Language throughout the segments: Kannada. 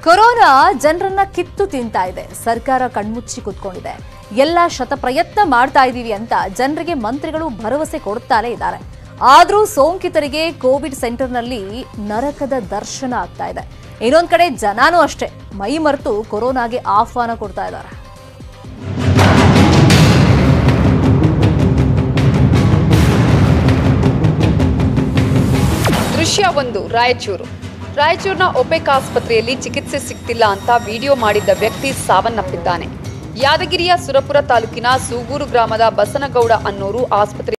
ಕೊರೋನಾ ಜನರನ್ನ ಕಿತ್ತು ತಿಂತಾ ಇದೆ. ಸರ್ಕಾರ ಕಣ್ಮುಚ್ಚಿ ಕೂತ್ಕೊಂಡಿದೆ. ಎಲ್ಲ ಶತಪ್ರಯತ್ನ ಮಾಡ್ತಾ ಇದೀವಿ ಅಂತ ಜನರಿಗೆ ಮಂತ್ರಿಗಳು ಭರವಸೆ ಕೊಡ್ತಾನೆ ಇದ್ದಾರೆ. ಆದ್ರೂ ಸೋಂಕಿತರಿಗೆ ಕೋವಿಡ್ ಸೆಂಟರ್ನಲ್ಲಿ ನರಕದ ದರ್ಶನ ಆಗ್ತಾ ಇದೆ. ಇನ್ನೊಂದ್ ಕಡೆ ಜನನೂ ಅಷ್ಟೇ ಮೈ ಮರೆತು ಕೊರೋನಾಗೆ ಆಹ್ವಾನ ಕೊಡ್ತಾ ಇದ್ದಾರೆ. ದೃಶ್ಯ 1 ರಾಯಚೂರಿನ ಒಪೆಕ್ ಆಸ್ಪತ್ರೆಯಲ್ಲಿ ಚಿಕಿತ್ಸೆ ಸಿಗ್ತಿಲ್ಲ ಅಂತ ವಿಡಿಯೋ ಮಾಡಿದ್ದ ವ್ಯಕ್ತಿ ಸಾವನ್ನಪ್ಪಿದ್ದಾನೆ. ಯಾದಗಿರಿಯ ಸುರಪುರ ತಾಲೂಕಿನ ಸೂಗೂರು ಗ್ರಾಮದ ಬಸನಗೌಡ ಅನ್ನೋರು ಆಸ್ಪತ್ರೆ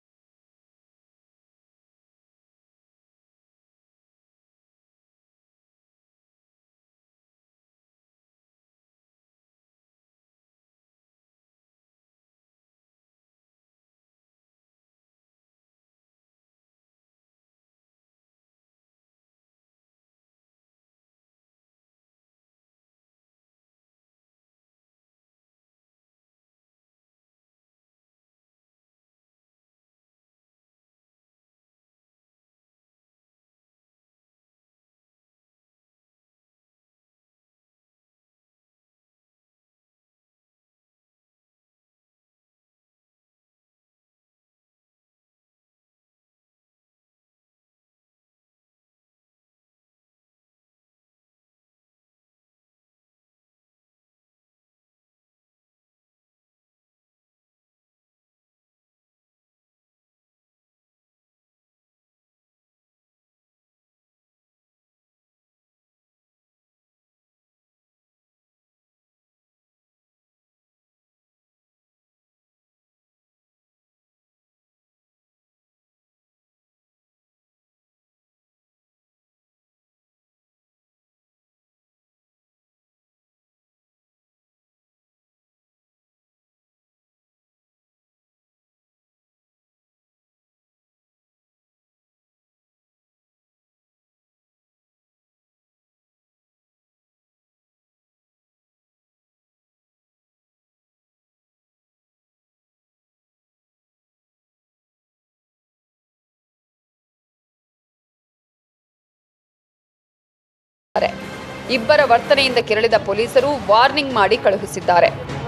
ಇಬ್ಬರ ವರ್ತನೆಯಿಂದ ಕೆರಳಿದ ಪೊಲೀಸರು ವಾರ್ನಿಂಗ್ ಮಾಡಿ ಕಳುಹಿಸಿದ್ದಾರೆ.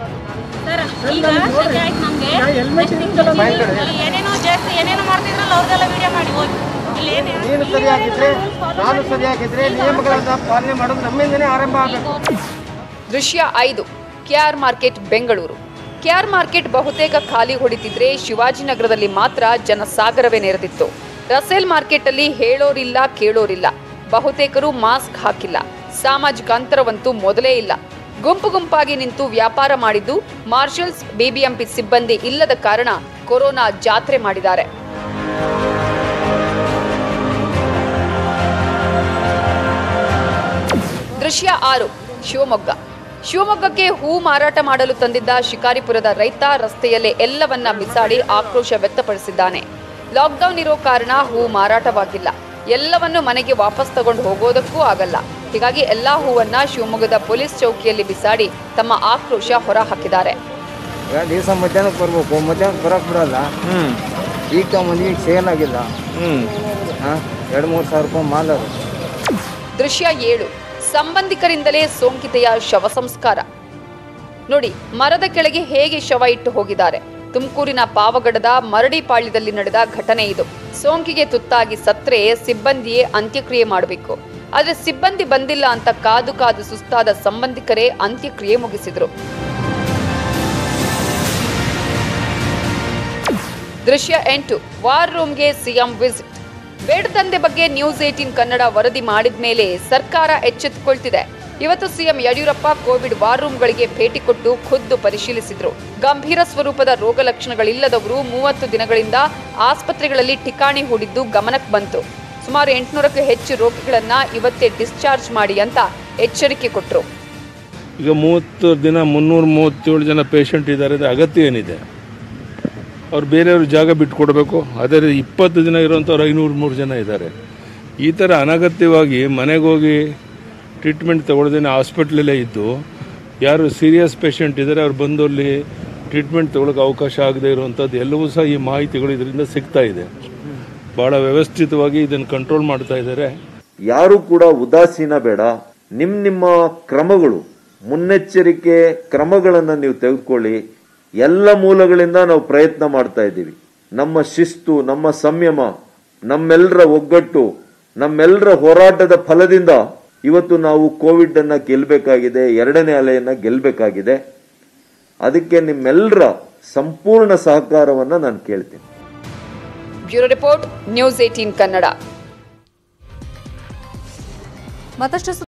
ದೃಶ್ಯ 5 ಕೆಆರ್ ಮಾರ್ಕೆಟ್ ಬೆಂಗಳೂರು. ಕೆಆರ್ ಮಾರ್ಕೆಟ್ ಬಹುತೇಕ ಖಾಲಿ ಹೊಡಿತಿದ್ರೆ ಶಿವಾಜಿನಗರದಲ್ಲಿ ಮಾತ್ರ ಜನಸಾಗರವೇ ನೆರೆದಿತ್ತು. ರಸೇಲ್ ಮಾರ್ಕೆಟ್ ಅಲ್ಲಿ ಹೇಳೋರಿಲ್ಲ ಕೇಳೋರಿಲ್ಲ. ಬಹುತೇಕರು ಮಾಸ್ಕ್ ಹಾಕಿಲ್ಲ. ಸಾಮಾಜಿಕ ಅಂತರವಂತೂ ಮೊದಲೇ ಇಲ್ಲ. ಗುಂಪು ಗುಂಪಾಗಿ ನಿಂತು ವ್ಯಾಪಾರ ಮಾಡಿದ್ದು ಮಾರ್ಷಲ್ಸ್ ಬಿಬಿಎಂಪಿ ಸಿಬ್ಬಂದಿ ಇಲ್ಲದ ಕಾರಣ ಕೊರೋನಾ ಜಾತ್ರೆ ಮಾಡಿದ್ದಾರೆ. ದೃಶ್ಯ 6 ಶಿವಮೊಗ್ಗಕ್ಕೆ ಹೂ ಮಾರಾಟ ಮಾಡಲು ತಂದಿದ್ದ ಶಿಕಾರಿಪುರದ ರೈತ ರಸ್ತೆಯಲ್ಲೇ ಎಲ್ಲವನ್ನ ಬಿಸಾಡಿ ಆಕ್ರೋಶ ವ್ಯಕ್ತಪಡಿಸಿದ್ದಾನೆ. ಲಾಕ್ಡೌನ್ ಇರೋ ಕಾರಣ ಹೂ ಮಾರಾಟವಾಗಿಲ್ಲ. ಎಲ್ಲವನ್ನು ಮನೆಗೆ ವಾಪಸ್ ತಗೊಂಡು ಹೋಗೋದಕ್ಕೂ ಆಗಲ್ಲ. ಹೀಗಾಗಿ ಎಲ್ಲಾ ಹೂವನ್ನ ಶಿವಮೊಗ್ಗದ ಪೊಲೀಸ್ ಚೌಕಿಯಲ್ಲಿ ಬಿಸಾಡಿ ತಮ್ಮ ಆಕ್ರೋಶ ಹೊರ ಹಾಕಿದ್ದಾರೆ. ಮಧ್ಯಾಹ್ನಕ್ಕೆ ಬರ್ಬೇಕು, ಮಧ್ಯಾಹ್ನ ಬರಕ್ ಬಿಡಲ್ಲ. ಈಗ ತಗೊಂಡು ಸೇಲ್ ಆಗಿಲ್ಲ. 2-3 ಸಾವಿರ ರೂಪಾಯಿ ಮಾಲ್ ಅದು. ದೃಶ್ಯ 7 ಸಂಬಂಧಿಕರಿಂದಲೇ ಸೋಂಕಿತೆಯ ಶವ ಸಂಸ್ಕಾರ. ನೋಡಿ, ಮರದ ಕೆಳಗೆ ಹೇಗೆ ಶವ ಇಟ್ಟು ಹೋಗಿದ್ದಾರೆ. ತುಮಕೂರಿನ ಪಾವಗಡದ ಮರಡಿಪಾಳ್ಯದಲ್ಲಿ ನಡೆದ ಘಟನೆ ಇದು. ಸೋಂಕಿಗೆ ತುತ್ತಾಗಿ ಸತ್ರೆ ಸಿಬ್ಬಂದಿಯೇ ಅಂತ್ಯಕ್ರಿಯೆ ಮಾಡಬೇಕು. ಆದರೆ ಸಿಬ್ಬಂದಿ ಬಂದಿಲ್ಲ ಅಂತ ಕಾದು ಕಾದು ಸುಸ್ತಾದ ಸಂಬಂಧಿಕರೇ ಅಂತ್ಯಕ್ರಿಯೆ ಮುಗಿಸಿದ್ರು. ದೃಶ್ಯ 8 ವಾರ್ ರೂಮ್ಗೆ ಸಿಎಂ ವಿಸಿಟ್. ಬೇಡದಂದೆ ಬಗ್ಗೆ ನ್ಯೂಸ್ 18 ಕನ್ನಡ ವರದಿ ಮಾಡಿದ ಮೇಲೆ ಸರ್ಕಾರ ಎಚ್ಚೆತ್ತುಕೊಳ್ತಿದೆ. ಇವತ್ತು ಸಿಎಂ ಯಡಿಯೂರಪ್ಪ ಕೋವಿಡ್ ವಾರ್ ರೂಮ್ಗಳಿಗೆ ಭೇಟಿ ಕೊಟ್ಟು ಖುದ್ದು ಪರಿಶೀಲಿಸಿದ್ರು. ಗಂಭೀರ ಸ್ವರೂಪದ ರೋಗ ಲಕ್ಷಣಗಳಿಲ್ಲದವರು 30 ದಿನಗಳಿಂದ ಆಸ್ಪತ್ರೆಗಳಲ್ಲಿ ಠಿಕಾಣಿ ಹೂಡಿದ್ದು ಗಮನಕ್ಕೆ ಬಂತು. ಸುಮಾರು 800ಕ್ಕೂ ಹೆಚ್ಚು ರೋಗಿಗಳನ್ನ ಇವತ್ತೇ ಡಿಸ್ಚಾರ್ಜ್ ಮಾಡಿ ಅಂತ ಎಚ್ಚರಿಕೆ ಕೊಟ್ಟರು. ಈಗ 30 ದಿನ 337 ಜನ ಪೇಷಂಟ್ ಇದ್ದಾರೆ. ಅಗತ್ಯ ಏನಿದೆ? ಅವ್ರು ಬೇರೆಯವ್ರ ಜಾಗ ಬಿಟ್ಕೊಡ್ಬೇಕು. ಅದೇ 20 ದಿನ ಇರೋಂಥವ್ರು 503 ಜನ ಇದ್ದಾರೆ. ಈ ಥರ ಅನಗತ್ಯವಾಗಿ ಮನೆಗೆ ಹೋಗಿ ಟ್ರೀಟ್ಮೆಂಟ್ ತಗೊಳ್ದೇನೆ ಹಾಸ್ಪಿಟ್ಲಲ್ಲೇ ಇದ್ದು ಯಾರು ಸೀರಿಯಸ್ ಪೇಷಂಟ್ ಇದ್ದಾರೆ ಅವ್ರು ಬಂದು ಅಲ್ಲಿ ಟ್ರೀಟ್ಮೆಂಟ್ ತಗೊಳ್ಳೋಕೆ ಅವಕಾಶ ಆಗದೆ ಇರುವಂಥದ್ದು ಎಲ್ಲವೂ ಸಹ ಈ ಮಾಹಿತಿಗಳು ಇದರಿಂದ ಸಿಗ್ತಾ ಇದೆ. ಭಾಳ ವ್ಯವಸ್ಥಿತವಾಗಿ ಇದನ್ನು ಕಂಟ್ರೋಲ್ ಮಾಡ್ತಾ ಇದ್ದಾರೆ. ಯಾರು ಕೂಡ ಉದಾಸೀನ ಬೇಡ. ನಿಮ್ಮ ಕ್ರಮಗಳು, ಮುನ್ನೆಚ್ಚರಿಕೆ ಕ್ರಮಗಳನ್ನು ನೀವು ತೆಗೆದುಕೊಳ್ಳಿ. ಎಲ್ಲ ಮೂಲಗಳಿಂದ ನಾವು ಪ್ರಯತ್ನ ಮಾಡ್ತಾ ಇದ್ದೀವಿ. ನಮ್ಮ ಶಿಸ್ತು, ನಮ್ಮ ಸಂಯಮ, ನಮ್ಮೆಲ್ಲರ ಒಗ್ಗಟ್ಟು, ನಮ್ಮೆಲ್ಲರ ಹೋರಾಟದ ಫಲದಿಂದ ಇವತ್ತು ನಾವು ಕೋವಿಡ್ ಅನ್ನ ಗೆಲ್ಲಬೇಕಾಗಿದೆ, 2ನೇ ಅಲೆಯನ್ನ ಗೆಲ್ಲಬೇಕಾಗಿದೆ. ಅದಕ್ಕೆ ನಿಮ್ಮೆಲ್ಲರ ಸಂಪೂರ್ಣ ಸಹಕಾರವನ್ನ ನಾನು ಕೇಳ್ತೀನಿ. Bureau report, news 18 Kannada. ಮತ್ತಷ್ಟು